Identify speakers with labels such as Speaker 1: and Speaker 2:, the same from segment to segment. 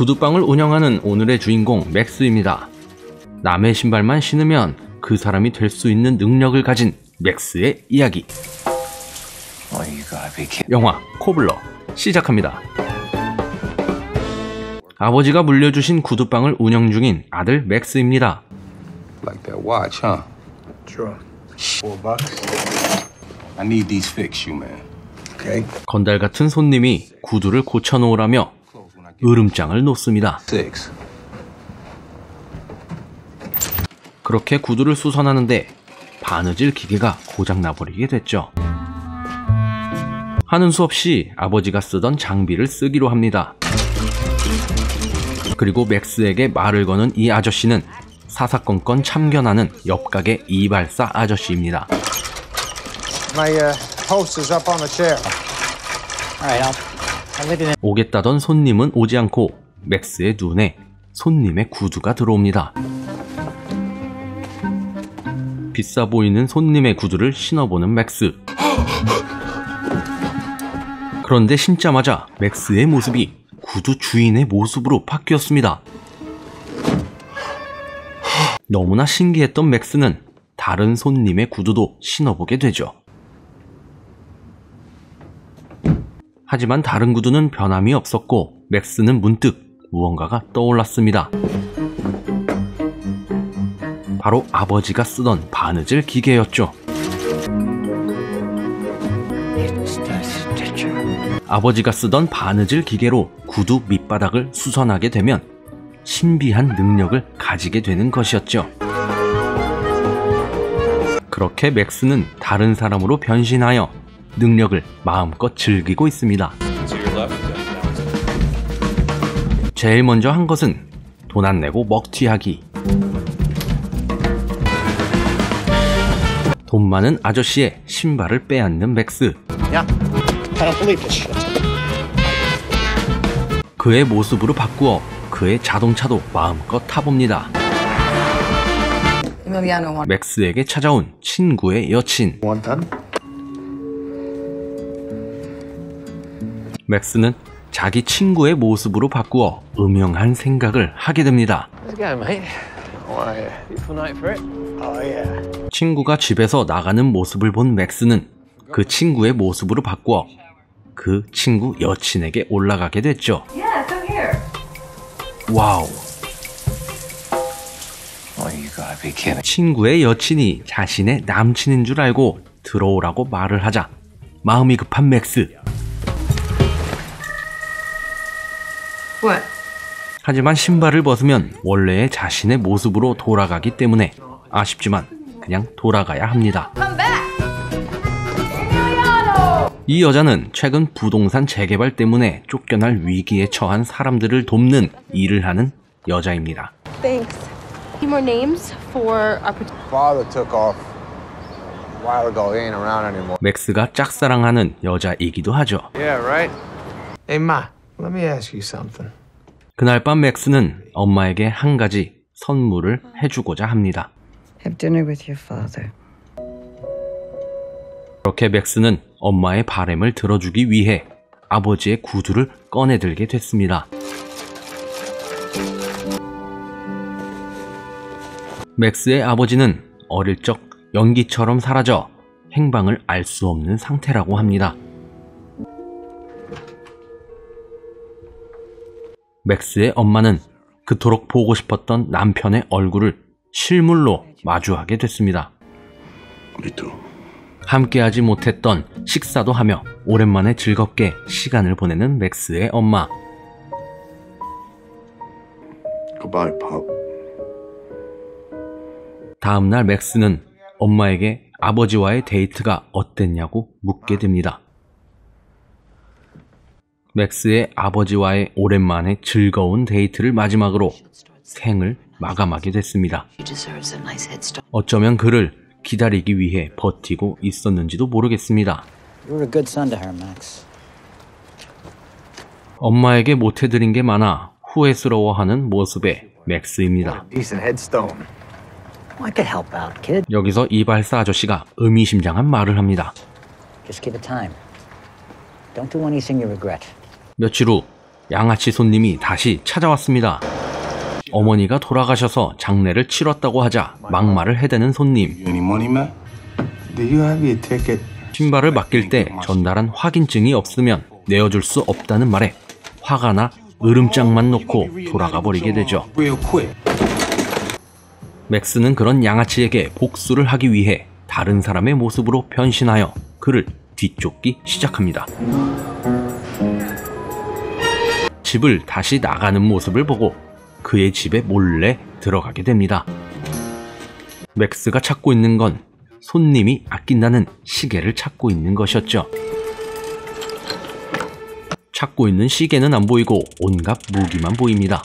Speaker 1: 구두방을 운영하는 오늘의 주인공 맥스입니다. 남의 신발만 신으면 그 사람이 될 수 있는 능력을 가진 맥스의 이야기. 영화 코블러 시작합니다. 아버지가 물려주신 구두방을 운영 중인 아들 맥스입니다.
Speaker 2: Like that watch, huh?
Speaker 3: Sure. $4.
Speaker 2: I need these fixed, you man.
Speaker 3: Okay.
Speaker 1: 건달 같은 손님이 구두를 고쳐놓으라며 으름장을 놓습니다.
Speaker 2: 6.
Speaker 1: 그렇게 구두를 수선하는데 바느질 기계가 고장나버리게 됐죠. 하는 수 없이 아버지가 쓰던 장비를 쓰기로 합니다. 그리고 맥스에게 말을 거는 이 아저씨는 사사건건 참견하는 옆가게 이발사 아저씨입니다.
Speaker 3: My host is up on the chair.
Speaker 1: 오겠다던 손님은 오지 않고 맥스의 눈에 손님의 구두가 들어옵니다. 비싸 보이는 손님의 구두를 신어보는 맥스. 그런데 신자마자 맥스의 모습이 구두 주인의 모습으로 바뀌었습니다. 너무나 신기했던 맥스는 다른 손님의 구두도 신어보게 되죠. 하지만 다른 구두는 변함이 없었고 맥스는 문득 무언가가 떠올랐습니다. 바로 아버지가 쓰던 바느질 기계였죠. 아버지가 쓰던 바느질 기계로 구두 밑바닥을 수선하게 되면 신비한 능력을 가지게 되는 것이었죠. 그렇게 맥스는 다른 사람으로 변신하여 능력을 마음껏 즐기고 있습니다. 제일 먼저 한 것은 돈 안 내고 먹튀하기. 돈 많은 아저씨의 신발을 빼앗는 맥스. 그의 모습으로 바꾸어 그의 자동차도 마음껏 타봅니다. 맥스에게 찾아온 친구의 여친. 맥스는 자기 친구의 모습으로 바꾸어 음흉한 생각을 하게 됩니다. 친구가 집에서 나가는 모습을 본 맥스는 그 친구의 모습으로 바꾸어 그 친구 여친에게 올라가게 됐죠. 와우. 친구의 여친이 자신의 남친인 줄 알고 들어오라고 말을 하자 마음이 급한 맥스. 하지만 신발을 벗으면 원래의 자신의 모습으로 돌아가기 때문에 아쉽지만 그냥 돌아가야 합니다. 이 여자는 최근 부동산 재개발 때문에 쫓겨날 위기에 처한 사람들을 돕는 일을 하는 여자입니다.
Speaker 4: Thanks. Any more names for our
Speaker 3: Father took off a while ago. He ain't around anymore.
Speaker 1: 맥스가 짝사랑하는 여자이기도 하죠.
Speaker 3: Yeah, right. Hey, Ma, let me ask you something.
Speaker 1: 그날 밤 맥스는 엄마에게 한 가지 선물을 해주고자 합니다.
Speaker 5: Have dinner with your father.
Speaker 1: 그렇게 맥스는 엄마의 바람을 들어주기 위해 아버지의 구두를 꺼내들게 됐습니다. 맥스의 아버지는 어릴 적 연기처럼 사라져 행방을 알 수 없는 상태라고 합니다. 맥스의 엄마는 그토록 보고 싶었던 남편의 얼굴을 실물로 마주하게 됐습니다. 함께하지 못했던 식사도 하며 오랜만에 즐겁게 시간을 보내는 맥스의 엄마.
Speaker 3: Goodbye, Pop.
Speaker 1: 다음날 맥스는 엄마에게 아버지와의 데이트가 어땠냐고 묻게 됩니다. 맥스의 아버지와의 오랜만에 즐거운 데이트를 마지막으로 생을 마감하게 됐습니다. 어쩌면 그를 기다리기 위해 버티고 있었는지도 모르겠습니다. 엄마에게 못해드린 게 많아 후회스러워하는 모습의 맥스입니다. 여기서 이발사 아저씨가 의미심장한 말을 합니다. 며칠 후 양아치 손님이 다시 찾아왔습니다. 어머니가 돌아가셔서 장례를 치렀다고 하자 막말을 해대는 손님.
Speaker 2: You any money, man? Do you have your ticket?
Speaker 1: 신발을 맡길 때 전달한 확인증이 없으면 내어줄 수 없다는 말에 화가 나 으름장만 놓고 돌아가 버리게 되죠.
Speaker 2: Real quick.
Speaker 1: 맥스는 그런 양아치에게 복수를 하기 위해 다른 사람의 모습으로 변신하여 그를 뒤쫓기 시작합니다. 집을 다시 나가는 모습을 보고 그의 집에 몰래 들어가게 됩니다. 맥스가 찾고 있는 건 손님이 아낀다는 시계를 찾고 있는 것이었죠. 찾고 있는 시계는 안 보이고 온갖 무기만 보입니다.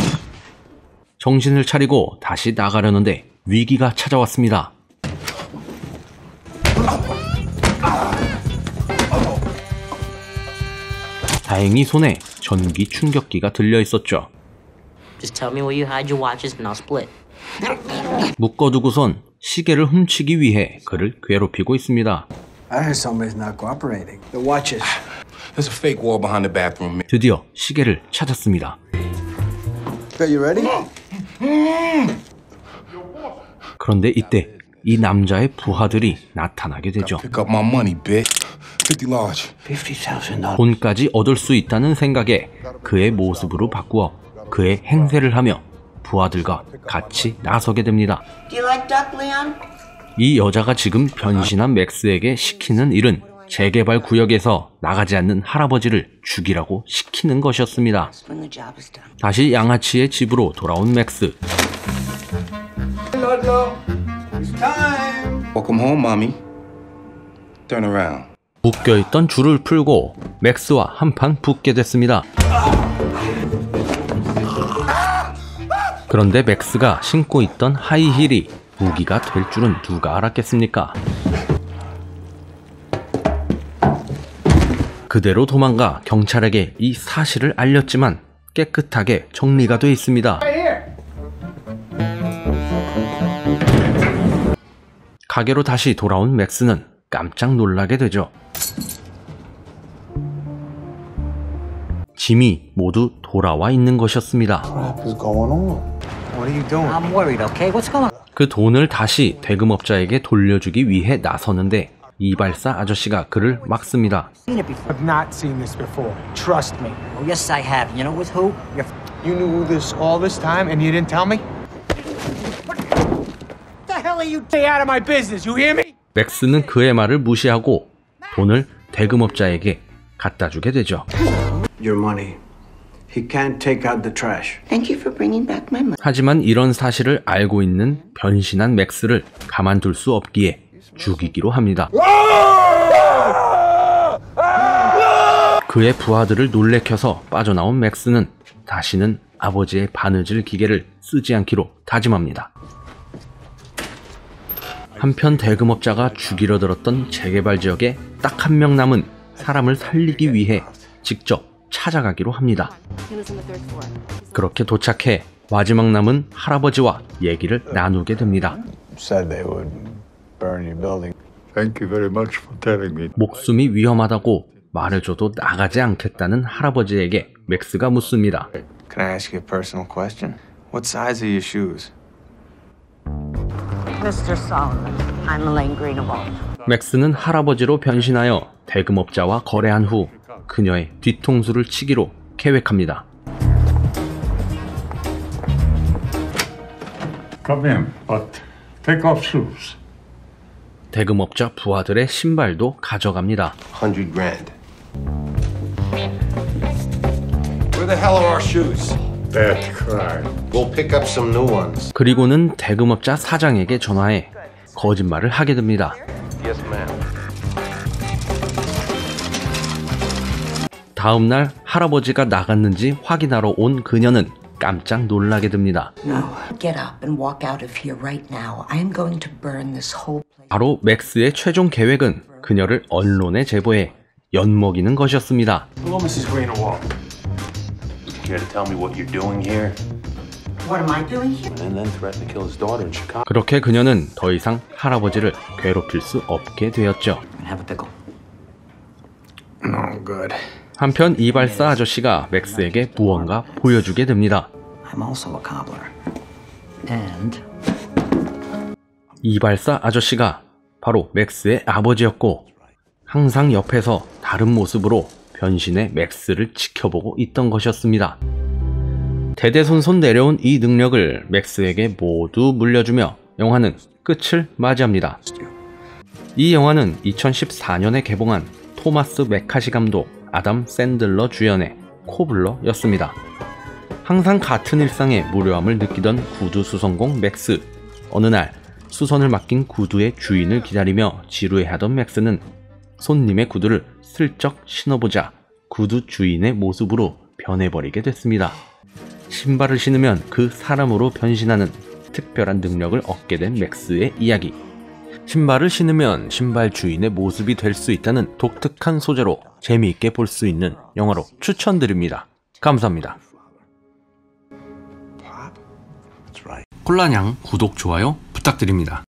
Speaker 1: 정신을 차리고 다시 나가려는데 위기가 찾아왔습니다. 다행히 손에 전기 충격기가 들려 있었죠.
Speaker 6: Just tell me where you hide your watches and I'll split.
Speaker 1: 묶어두고선 시계를 훔치기 위해 그를 괴롭히고 있습니다.
Speaker 7: I heard somebody's not cooperating. The watches.
Speaker 2: There's a fake wall behind the bathroom mirror.
Speaker 1: 드디어 시계를 찾았습니다.
Speaker 7: Okay, you ready?
Speaker 1: 그런데 이때 이 남자의 부하들이 나타나게 되죠.
Speaker 2: Pick up my money, bitch. 50 large.
Speaker 7: $50,000.
Speaker 1: 돈까지 얻을 수 있다는 생각에 그의 모습으로 바꾸어 그의 행세를 하며 부하들과 같이 나서게 됩니다.
Speaker 6: Do you like duck, Leon?
Speaker 1: 이 여자가 지금 변신한 맥스에게 시키는 일은 재개발 구역에서 나가지 않는 할아버지를 죽이라고 시키는 것이었습니다.
Speaker 6: When the job is done.
Speaker 1: 다시 양아치의 집으로 돌아온 맥스.
Speaker 2: Welcome home, mommy. Turn around.
Speaker 1: 묶여있던 줄을 풀고 맥스와 한판 붙게 됐습니다. 그런데 맥스가 신고 있던 하이힐이 무기가 될 줄은 누가 알았겠습니까? 그대로 도망가 경찰에게 이 사실을 알렸지만 깨끗하게 정리가 돼 있습니다. 가게로 다시 돌아온 맥스는 깜짝 놀라게 되죠. 짐이 모두 돌아와 있는 것이었습니다.
Speaker 3: What is going on? What are you doing?
Speaker 6: I'm worried, okay? What's going on?
Speaker 1: 그 돈을 다시 대금업자에게 돌려주기 위해 나서는데 이발사 아저씨가 그를 막습니다.
Speaker 6: Seen it before.
Speaker 8: I've not seen this before. Trust me.
Speaker 6: Oh, yes, I have. You know with who? Your
Speaker 8: You knew this all this time and you didn't tell me? What the hell are you? Stay out of my business. You hear me?
Speaker 1: 맥스는 그의 말을 무시하고 돈을 대금업자에게 갖다 주게 되죠.
Speaker 7: Your money. He can't take out the trash.
Speaker 6: Thank you for bringing back my money.
Speaker 1: 하지만 이런 사실을 알고 있는 변신한 맥스를 가만둘 수 없기에 죽이기로 합니다. 그의 부하들을 놀래켜서 빠져나온 맥스는 다시는 아버지의 바느질 기계를 쓰지 않기로 다짐합니다. 한편 대금업자가 죽이려 들었던 재개발 지역에 딱 한 명 남은 사람을 살리기 위해 직접 찾아가기로 합니다.
Speaker 4: He lives on the third floor.
Speaker 1: 그렇게 도착해 마지막 남은 할아버지와 얘기를 나누게 됩니다.
Speaker 3: Said they would burn your building.
Speaker 2: Thank you very much for telling me.
Speaker 1: 목숨이 위험하다고 말해줘도 나가지 않겠다는 할아버지에게 맥스가 묻습니다.
Speaker 9: Can I ask you a personal question? What size are your shoes?
Speaker 6: Mr. Solomon, I'm Elaine Greenwald.
Speaker 1: 맥스는 할아버지로 변신하여 대금업자와 거래한 후 그녀의 뒤통수를 치기로 계획합니다.
Speaker 10: Come in, but take off shoes.
Speaker 1: 대금업자 부하들의 신발도 가져갑니다.
Speaker 2: 100 grand. Where the hell are our shoes?
Speaker 10: Bad crime.
Speaker 2: We'll pick up some new ones.
Speaker 1: 그리고는 대금업자 사장에게 전화해 거짓말을 하게 됩니다.
Speaker 2: Yes, ma'am.
Speaker 1: 다음날 할아버지가 나갔는지 확인하러 온 그녀는 깜짝 놀라게 됩니다.
Speaker 6: No. Get up and walk out of here right now. I'm going to burn this whole place.
Speaker 1: 바로 맥스의 최종 계획은 그녀를 언론에 제보해 엿먹이는 것이었습니다.
Speaker 8: Hello, Mrs. Greenwald.
Speaker 11: Care to tell me what you're doing here?
Speaker 6: What am I doing here?
Speaker 11: And then threaten to kill his daughter in Chicago.
Speaker 1: 그렇게 그녀는 더 이상 할아버지를 괴롭힐 수 없게 되었죠.
Speaker 6: Have a pickle.
Speaker 7: No, I'm good.
Speaker 1: 한편 이발사 아저씨가 맥스에게 무언가 보여주게 됩니다.
Speaker 6: I'm also a cobbler. And
Speaker 1: 이발사 아저씨가 바로 맥스의 아버지였고 항상 옆에서 다른 모습으로 변신해 맥스를 지켜보고 있던 것이었습니다. 대대손손 내려온 이 능력을 맥스에게 모두 물려주며 영화는 끝을 맞이합니다. 이 영화는 2014년에 개봉한 토마스 메카시 감독, 아담 샌들러 주연의 코블러였습니다. 항상 같은 일상의 무료함을 느끼던 구두 수선공 맥스. 어느 날 수선을 맡긴 구두의 주인을 기다리며 지루해하던 맥스는 손님의 구두를 슬쩍 신어보자 구두 주인의 모습으로 변해버리게 됐습니다. 신발을 신으면 그 사람으로 변신하는 특별한 능력을 얻게 된 맥스의 이야기. 신발을 신으면 신발 주인의 모습이 될 수 있다는 독특한 소재로 재미있게 볼 수 있는 영화로 추천드립니다. 감사합니다. 콜라냥 구독, 좋아요 부탁드립니다.